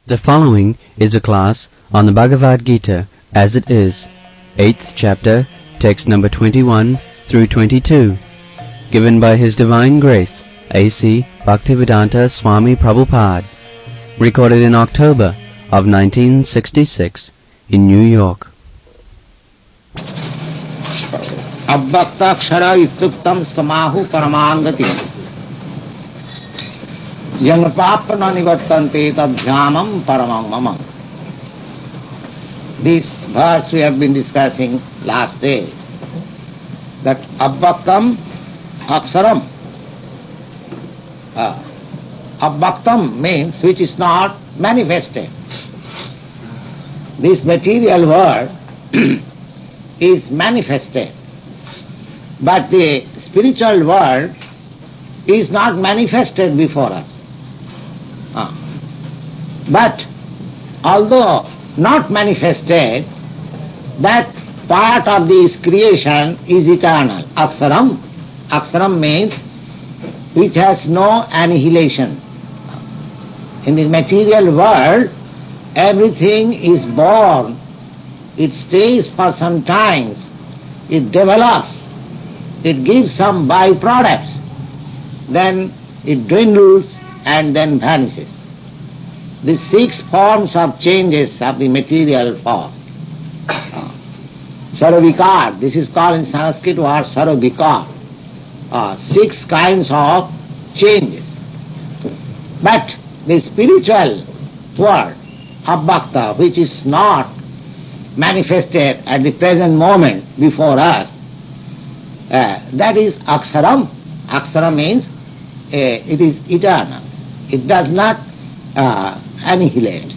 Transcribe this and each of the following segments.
The following is a class on the Bhagavad Gita as it is, 8th chapter, text number 21 through 22, given by His Divine Grace, A.C. Bhaktivedanta Swami Prabhupada, recorded in October of 1966 in New York. अव्यक्ताक्षर इत्युक्तम समाहु परमांगति जन्मपाप न निवर्तन्ते तद्ध्यानम परमं मम. This verse we have been discussing last day, that avyaktam aksharam. Avyaktam means which is not manifested. This material world is manifested, but the spiritual world is not manifested before us. But although not manifested, that part of this creation is eternal. Aksharam. Aksharam means which has no annihilation. In this material world, everything is born, it stays for some time, it develops, it gives some byproducts, then it dwindles and then vanishes. The 6 forms of changes of the material form. Sarabhikar, this is called in Sanskrit word Sarabhikar. 6 kinds of changes. But the spiritual world, Avyakta, which is not manifested at the present moment before us, that is Aksharam. Akshara means it is eternal. It does not annihilate.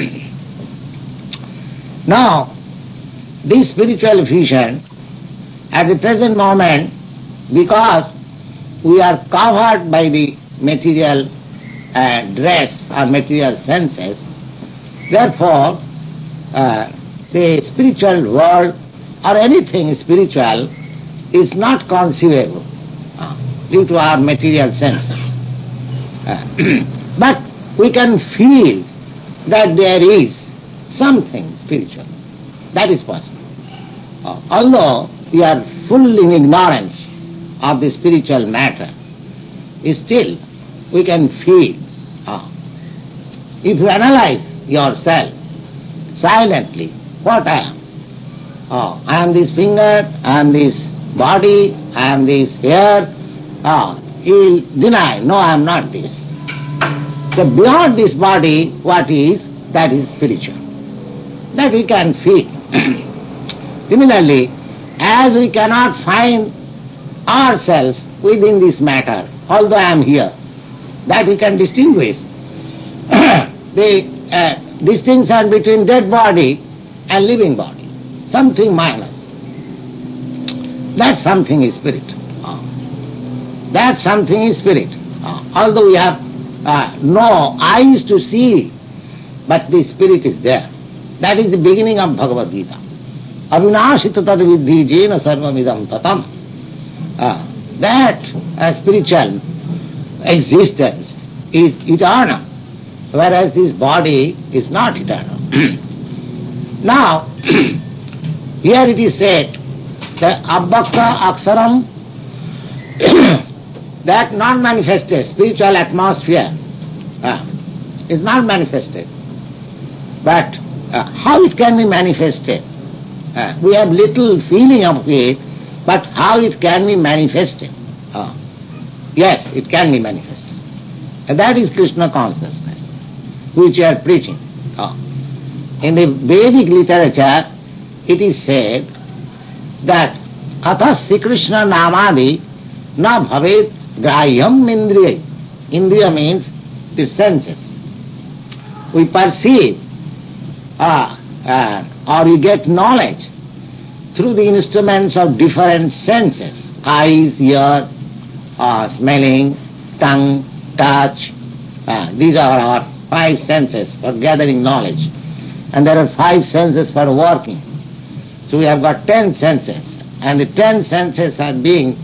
Now, this spiritual vision, at the present moment, because we are covered by the material dress or material senses, therefore the spiritual world or anything spiritual is not conceivable due to our material senses. But we can feel that there is something spiritual. That is possible. Although we are full in ignorance of the spiritual matter, still we can feel. If you analyze yourself silently, what I am? I am this finger, I am this body, I am this hair. You will deny, no, I am not this. So beyond this body, what is? That is spiritual. That we can feel. Similarly, as we cannot find ourselves within this matter, although I am here, that we can distinguish the distinction between dead body and living body, something minus. That something is spirit. That something is spirit. Although we have no eyes to see, but the spirit is there. That is the beginning of Bhagavad Gita. Avinashita tad viddhi jena sarvamidam tatam. That spiritual existence is eternal, whereas this body is not eternal. Now, here it is said that Avyakta Aksharam, that non-manifested spiritual atmosphere is not manifested. But how it can be manifested? We have little feeling of it, but how it can be manifested? Yes, it can be manifested. And that is Krishna consciousness, which we are preaching. In the Vedic literature, it is said that atasya Krishna namadi na bhavet grahyam indriya. Indriya means the senses. We perceive or we get knowledge through the instruments of different senses. Eyes, ear, smelling, tongue, touch. These are our 5 senses for gathering knowledge. And there are 5 senses for working. So we have got 10 senses. And the 10 senses are being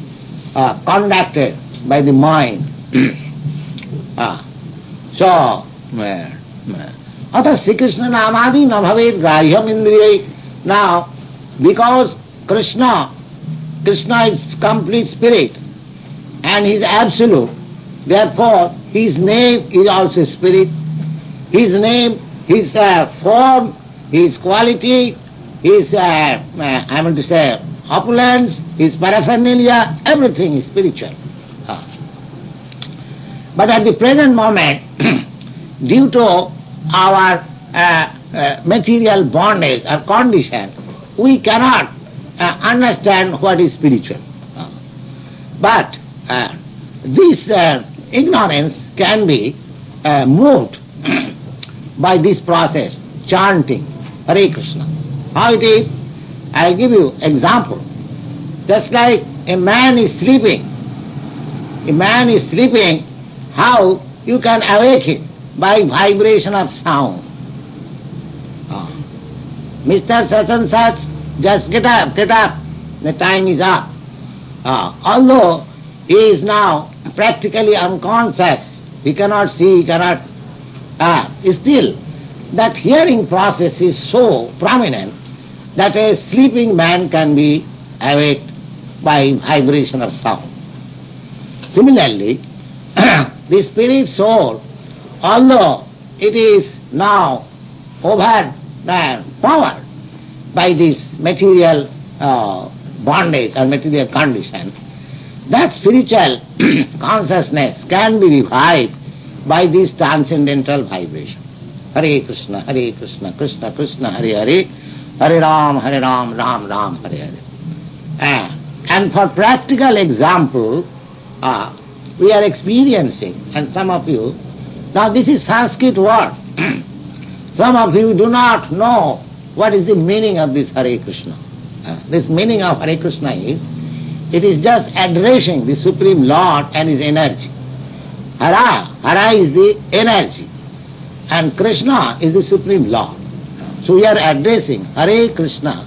conducted by the mind. So Ata Sri Krishna namadi na bhavet grahyam indriyai. Now, because Krishna is complete spirit and he is absolute, therefore his name is also spirit. His name, his form, his quality, his, I want to say, opulence, his paraphernalia, everything is spiritual. But at the present moment, due to our material bondage or condition, we cannot understand what is spiritual. But this ignorance can be moved by this process, chanting Hare Krishna. How it is? I'll give you example. Just like a man is sleeping, how you can awake him? By vibration of sound. Mr. Such and such, just get up, the time is up. Although he is now practically unconscious, he cannot see, he cannot... still, that hearing process is so prominent that a sleeping man can be awaked by vibration of sound. Similarly, the spirit soul, although it is now overpowered by this material bondage or material condition, that spiritual consciousness can be revived by this transcendental vibration. Hare Krishna, Krishna Krishna, Hare Hare, Hare Ram, Ram Ram, Hare Hare. And for practical example, we are experiencing, and some of you, now this is Sanskrit word. Some of you do not know what is the meaning of this Hare Krishna. This meaning of Hare Krishna is, it is just addressing the Supreme Lord and His energy. Hara is the energy, and Krishna is the Supreme Lord. So we are addressing Hare Krishna,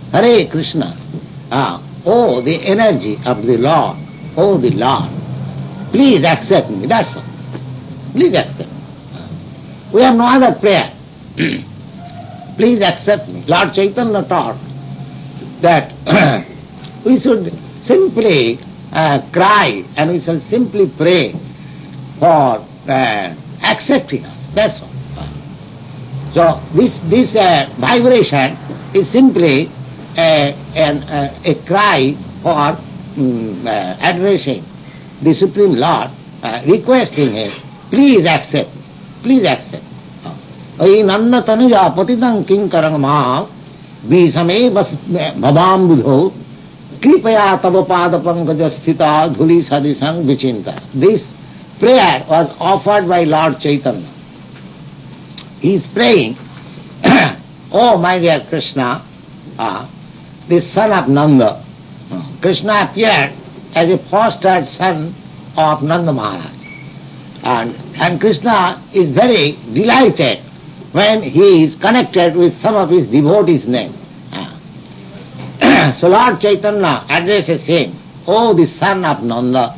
oh the energy of the Lord, oh the Lord. Please accept me, that's all. Please accept me. We have no other prayer. Please accept me. Lord Chaitanya taught that we should simply cry and we shall simply pray for accepting us. That's all. So this vibration is simply a cry for addressing the Supreme Lord, requesting Him, please accept, please accept. Ai nanda tanuja patitang kinkarang ma visame bhabam budho kripaya tava pada pankaja sthita dhuli sadisang vichinta. This prayer was offered by Lord Chaitanya. He is praying, oh my dear Krishna, the son of Nanda. Krishna appeared as a fostered son of Nanda Maharaj. And Krishna is very delighted when he is connected with some of his devotees' name. So Lord Chaitanya addresses him, oh the son of Nanda.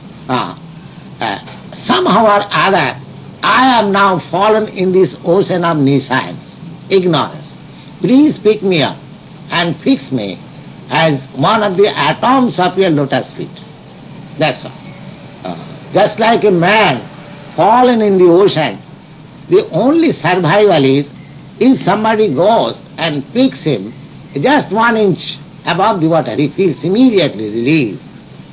Somehow or other, I am now fallen in this ocean of nescience, ignorance. Please pick me up and fix me as one of the atoms of your lotus feet. That's all. Just like a man fallen in the ocean, the only survival is if somebody goes and picks him just 1 inch above the water, he feels immediately relief.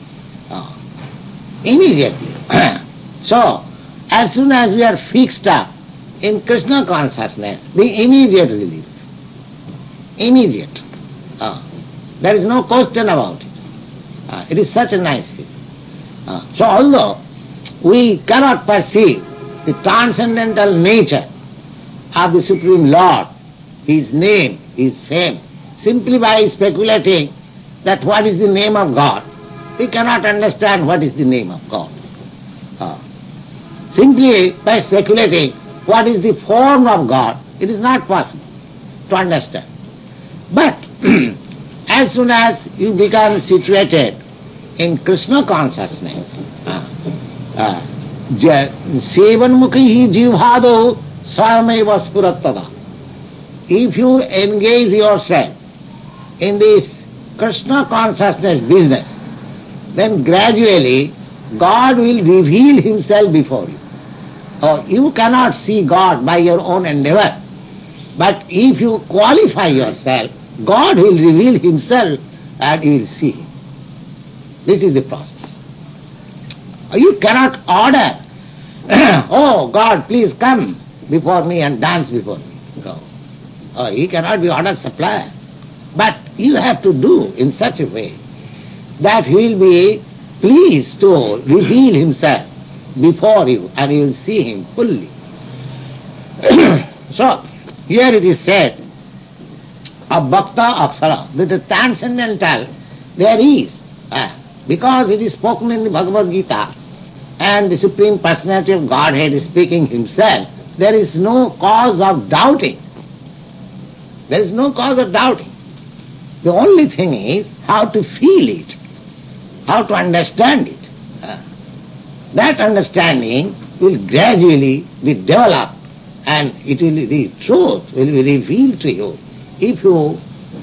Immediately. So, as soon as we are fixed up in Krishna consciousness, the immediate relief. Immediate. There is no question about it. It is such a nice thing. So although we cannot perceive the transcendental nature of the Supreme Lord, His name, His fame, simply by speculating that what is the name of God, we cannot understand what is the name of God. Simply by speculating what is the form of God, it is not possible to understand. But as soon as you become situated in Krishna consciousness, Sevan mukhi jivhado Swayameva Spurattada. If you engage yourself in this Krishna consciousness business, then gradually God will reveal Himself before you. Oh, you cannot see God by your own endeavor, but if you qualify yourself, God will reveal Himself and you will see Him. This is the process. You cannot order, oh God, please come before me and dance before me. No. Oh, He cannot be ordered supplier. But you have to do in such a way that He will be pleased to reveal Himself before you and you will see Him fully. So, here it is said, of Bhakta Akshara, that the transcendental there is, because it is spoken in the Bhagavad Gita and the Supreme Personality of Godhead is speaking Himself, there is no cause of doubting. There is no cause of doubting. The only thing is how to feel it, how to understand it. That understanding will gradually be developed and it will, the truth will be revealed to you if you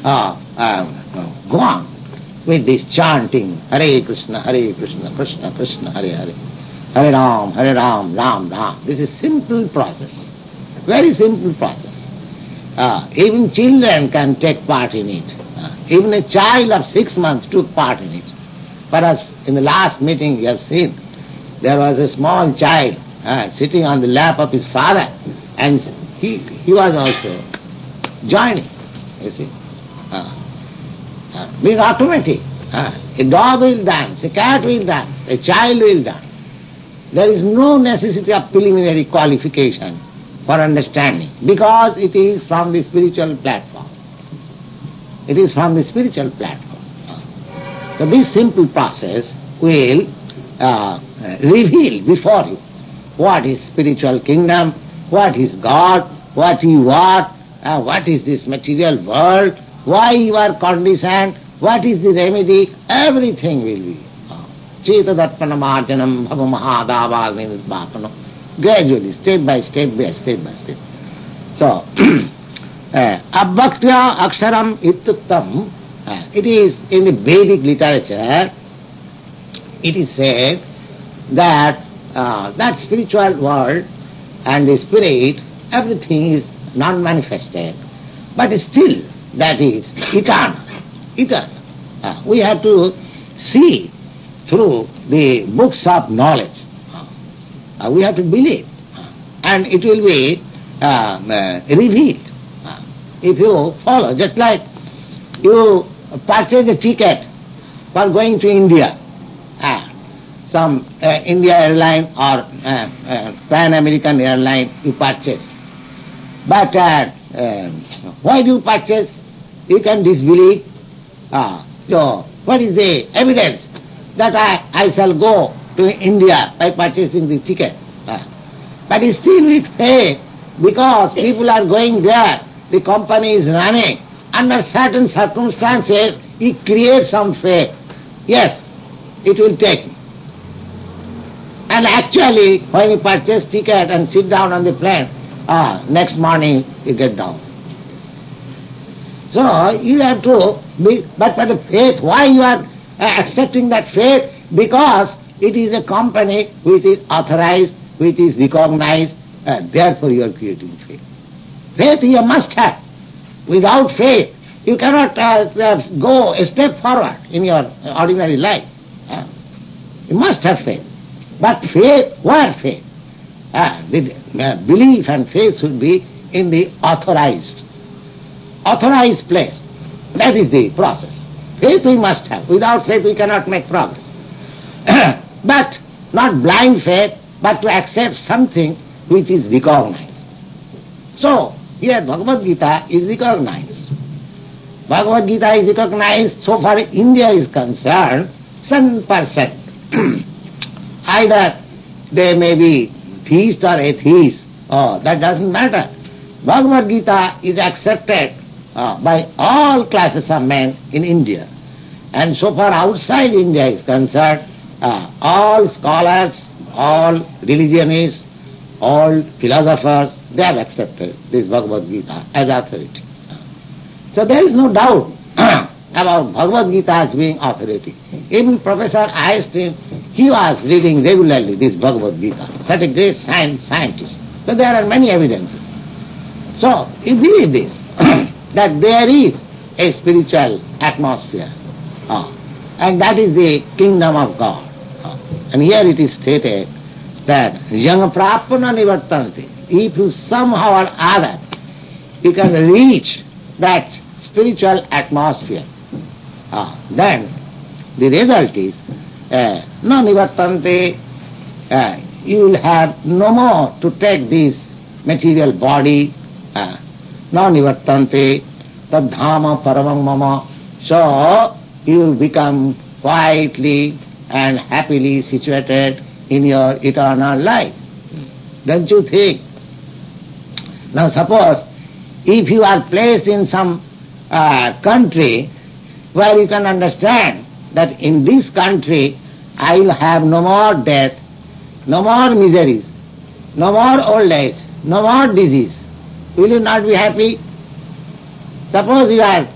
go on with this chanting Hare Krishna, Krishna Krishna, Hare Hare, Hare Ram, Ram Ram. This is simple process, very simple process. Even children can take part in it. Even a child of 6 months took part in it. Perhaps in the last meeting you have seen, there was a small child sitting on the lap of his father, and he was also joining, you see. Being automatic. A dog will dance, a cat will dance, a child will dance. There is no necessity of preliminary qualification for understanding, because it is from the spiritual platform. It is from the spiritual platform. So this simple process will reveal before you what is spiritual kingdom, what is God, what you are, what is this material world, why you are conditioned, what is the remedy, everything will be. Chetadarpana marjanam bhava mahadavagni nidbhapanam. Gradually, step by step. So, Abhaktya Aksharam Ityuktam, it is in the Vedic literature, it is said that that spiritual world and the spirit, everything is non-manifested, but still that is eternal. We have to see through the books of knowledge. We have to believe, and it will be revealed. If you follow, just like you purchase a ticket for going to India, some India airline or Pan American airline you purchase. But why do you purchase? You can disbelieve. So what is the evidence that I shall go to India by purchasing the ticket? But still we faith, because people are going there, the company is running. Under certain circumstances, it creates some faith. Yes, it will take me. And actually, when you purchase ticket and sit down on the plane, next morning you get down. So you have to be, but for the faith, why you are accepting that faith? Because it is a company which is authorized, which is recognized, therefore you are creating faith. Faith you must have. Without faith, you cannot go a step forward in your ordinary life. You must have faith. But faith, where faith? The belief and faith should be in the authorized place. That is the process. Faith we must have. Without faith we cannot make progress. But not blind faith, but to accept something which is recognized. So, here Bhagavad Gita is recognized. Bhagavad Gita is recognized, so far India is concerned, 100%. Either they may be theist or atheist, that doesn't matter. Bhagavad Gita is accepted by all classes of men in India. And so far outside India is concerned, all scholars, all religionists, all philosophers, they have accepted this Bhagavad Gita as authority. So there is no doubt about Bhagavad Gita as being authority. Even Professor Einstein, he was reading regularly this Bhagavad Gita, such a great scientist. So there are many evidences. So you believe this, that there is a spiritual atmosphere, and that is the kingdom of God. And here it is stated that Yang Prapana Nivartanti. If you somehow or other you can reach that spiritual atmosphere, then the result is no nivartante, you will have no more to take this material body, no nivartante, tadhama paramam mama. So you will become quietly and happily situated in your eternal life. Don't you think? Now suppose if you are placed in some country where you can understand that in this country I will have no more death, no more miseries, no more old age, no more disease, will you not be happy? Suppose you are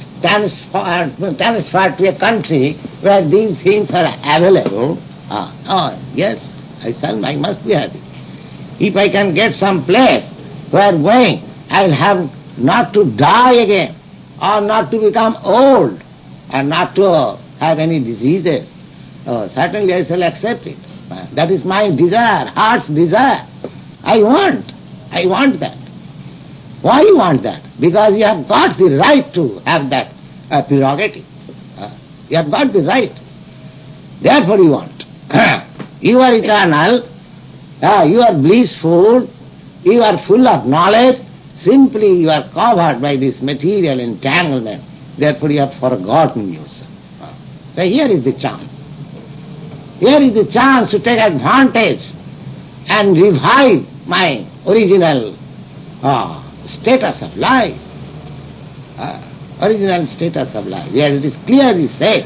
transferred to a country where these things are available, yes, I must be happy. If I can get some place where going, I will have not to die again, or not to become old, and not to have any diseases, certainly I shall accept it. That is my desire, heart's desire. I want that. Why you want that? Because you have got the right to have that prerogative. You have got the right. Therefore you want. You are eternal, you are blissful, you are full of knowledge, simply you are covered by this material entanglement, therefore you have forgotten yourself. So here is the chance. Here is the chance to take advantage and revive my original status of life. Original status of life. Here it is clearly said,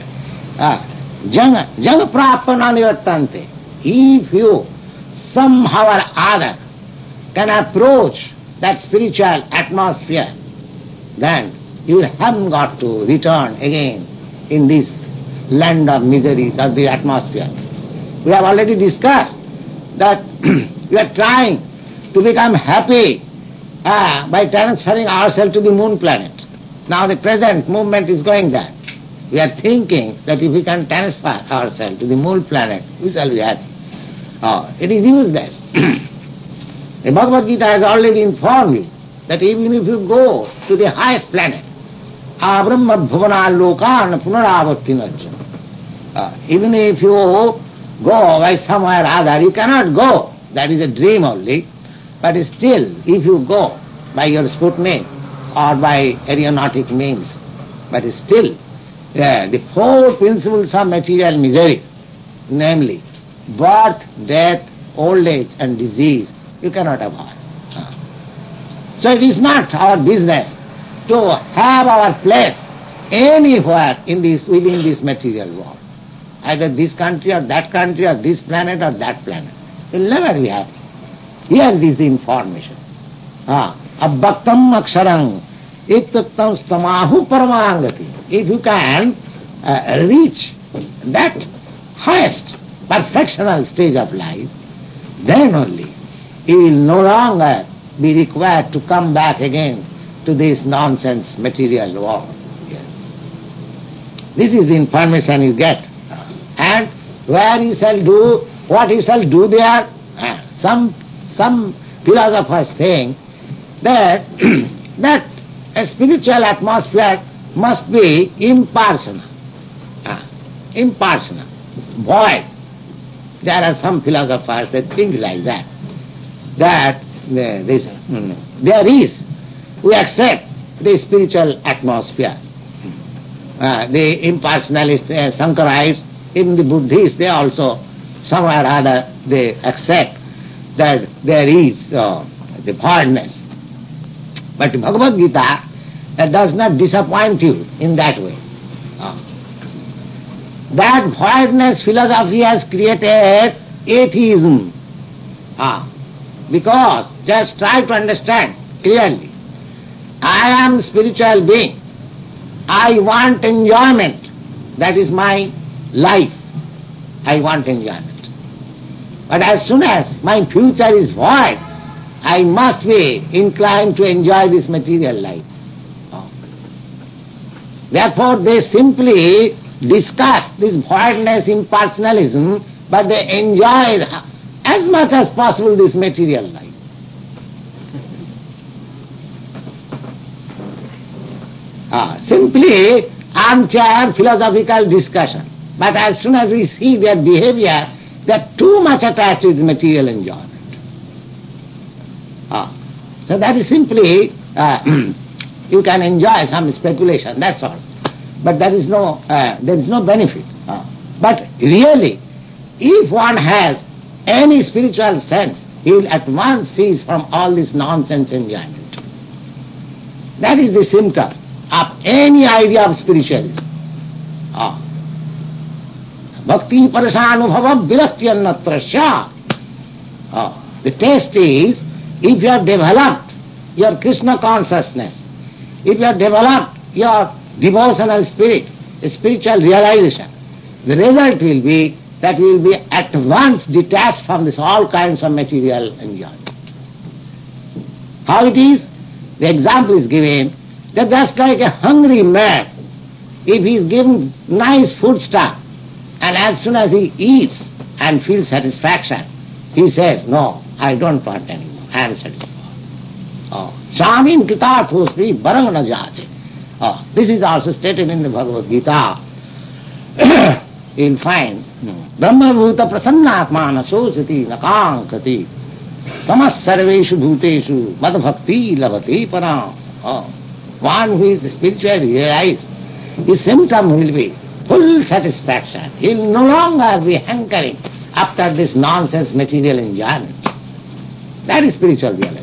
Jana prapana nivartante. If you somehow or other can approach that spiritual atmosphere, then you haven't got to return again in this land of miseries of the atmosphere. We have already discussed that we are trying to become happy by transferring ourselves to the moon planet. Now the present movement is going there. We are thinking that if we can transfer ourselves to the moon planet, we shall be happy. It is useless. The Bhagavad Gita has already informed you that even if you go to the highest planet, abrahma bhuvana lokan punaravartinacha, even if you go by somewhere or other, you cannot go. That is a dream only. But still, if you go by your Sputnik or by aeronautic means, but still, the four principles of material misery, namely birth, death, old age and disease, you cannot avoid. So it is not our business to have our place anywhere within this material world. Either this country or this planet or that planet. It will never be happy. Here is the information. Abbaktam aksharang ityuktam stamahu paramangati. If you can reach that highest perfectional stage of life, then only you will no longer be required to come back again to this nonsense material world. Yes. This is the information you get. And where you shall do, what you shall do there, some philosophers think that that a spiritual atmosphere must be impersonal, void. There are some philosophers that think like that, there is, we accept the spiritual atmosphere. The impersonalists, Shankarites, even the Buddhists, they also, somewhere or other, they accept that there is the voidness. But Bhagavad Gita does not disappoint you in that way. That voidness philosophy has created atheism. Because, just try to understand clearly, I am spiritual being. I want enjoyment. That is my life. I want enjoyment. But as soon as my future is void, I must be inclined to enjoy this material life. Therefore they simply discuss this voidness, impersonalism, but they enjoy as much as possible this material life. Simply armchair philosophical discussion. But as soon as we see their behavior, they are too much attached with material enjoyment. So that is simply, you can enjoy some speculation, that's all. But there is no benefit. But really, if one has any spiritual sense, he will at once cease from all this nonsense enjoyment. That is the symptom of any idea of spiritualism. Bhakti parasanubhava viraktyannatra sya. The test is, if you have developed your Krishna consciousness, if you have developed your devotional spirit, spiritual realization, the result will be that you will be at once detached from this all kinds of material enjoyment. How it is? The example is given that just like a hungry man, if he is given nice food stuff, and as soon as he eats and feels satisfaction, he says, no, I don't want any more, I am satisfied. Shamim kritarthosmi barang na jache. This is also stated in the Bhagavad Gita. You will find, Brahma bhuta prasannatmana sosati nakankati tamas sarveshu bhuteshu mad bhakti lavati param. One who is spiritually realized, his symptom will be full satisfaction. He will no longer be hankering after this nonsense material enjoyment. That is spiritual realization.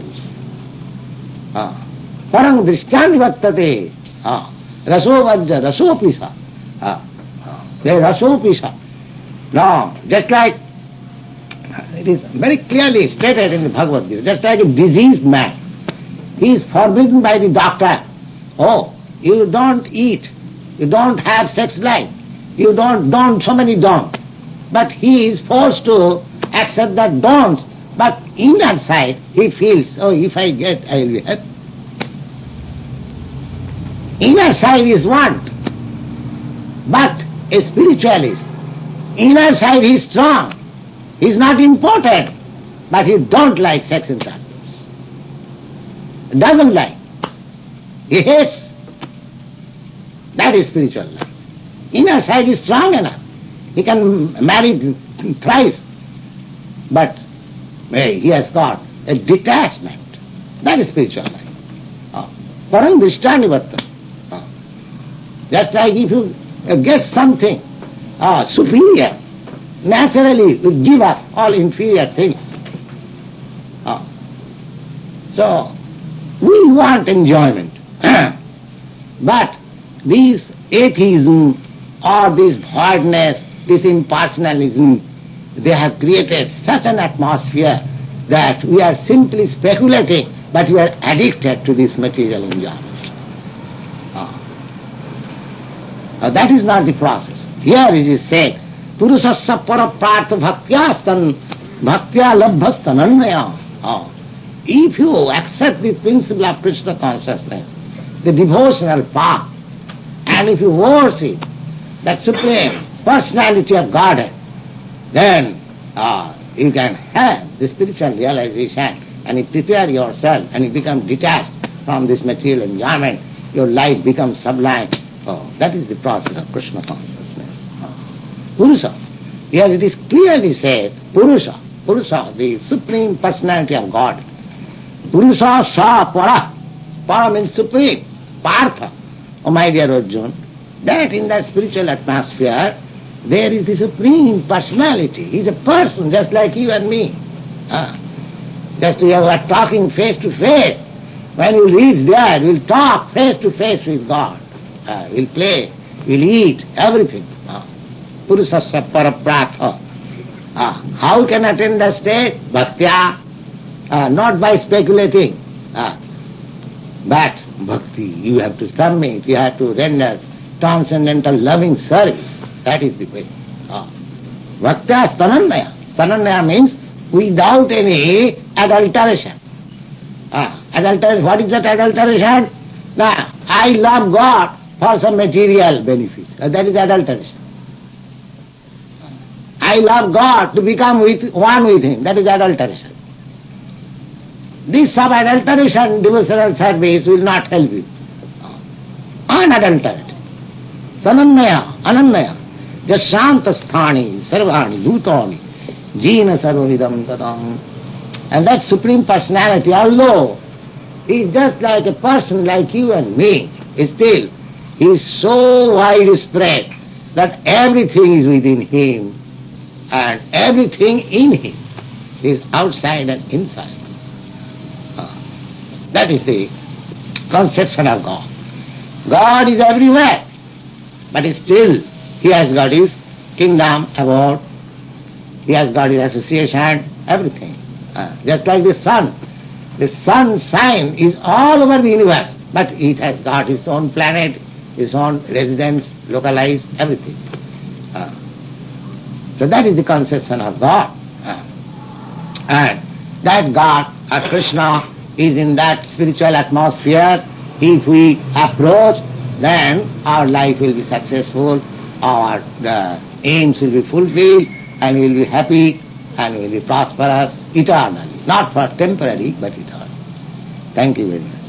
Parang drishyani vattate raso vajja rasopisa. Rasopisa. No, just like it is very clearly stated in the Bhagavad Gita, just like a diseased man, he is forbidden by the doctor. Oh, you don't eat, you don't have sex life, you don't, so many don't. But he is forced to accept that don't. But inner side he feels, oh, if I get, I will be happy. Inner side is want. But a spiritualist, inner side he is strong. He is not important, but he don't like sex intercourse. Doesn't like. He hates. That is spiritual life. Inner side is strong enough. He can marry thrice, but he has got a detachment. That is spiritual life. Param drishtanivatta. Just like if you get something superior, naturally you give up all inferior things. So, we want enjoyment. But this atheism or this voidness, this impersonalism, they have created such an atmosphere that we are simply speculating, but we are addicted to this material enjoyment. That is not the process. Here it is said, Purusasya paraprartha bhaktya labhastananyaya. If you accept the principle of Krishna consciousness, the devotional path, and if you worship that supreme personality of Godhead, then you can have the spiritual realization, and you prepare yourself and you become detached from this material enjoyment. Your life becomes sublime. That is the process of Krishna consciousness. Purusha. Here it is clearly said, Purusha, the supreme personality of God. Purusha sa para. Para means supreme. Partha. Oh my dear Arjuna, that in that spiritual atmosphere, there is the supreme personality. He is a person just like you and me. Just we are talking face to face. When you reach there, we'll talk face to face with God. We'll play, we'll eat, everything. Purusasya parapratha. How can attain that state? Bhaktya. not by speculating. But bhakti, you have to submit, you have to render transcendental loving service. That is the way. Bhaktya stanannaya. Stanannaya means without any adulteration. Adulteration, what is that adulteration? Now, I love God for some material benefit. That is adulteration. I love God to become one with Him. That is adulteration. This sub-adulteration, devotional service will not help you. Unadulterated. Sanannaya, anannaya, jasyantasthani, sarvani, bhutani, jina sarvavidam tadam. And that Supreme Personality, although he is just like a person like you and me, still he is so widespread that everything is within him and everything in him is outside and inside. That is the conception of God. God is everywhere, but still He has got His kingdom abode, He has got His association, everything. Just like the sun. The sun's sign is all over the universe, but it has got its own planet, its own residence, localized, everything. So that is the conception of God. And that God, or Krishna, is in that spiritual atmosphere. If we approach, then our life will be successful, our aims will be fulfilled, and we will be happy, and we will be prosperous eternally. Not for temporary, but eternally. Thank you very much.